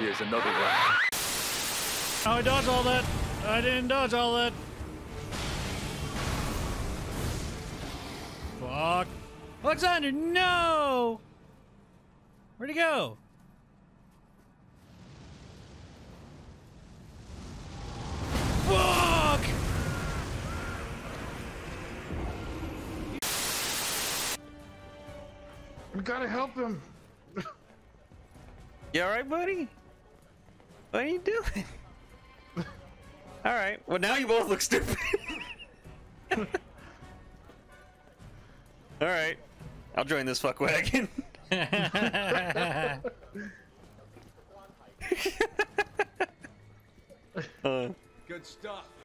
Here's another one. Oh, I dodged all that. I didn't dodge all that. Fuck. Alexander, no! Where'd he go? Fuck! We gotta help him. You alright, buddy? What are you doing? Alright, well now you both look stupid. Alright, I'll join this fuck wagon. Good stuff.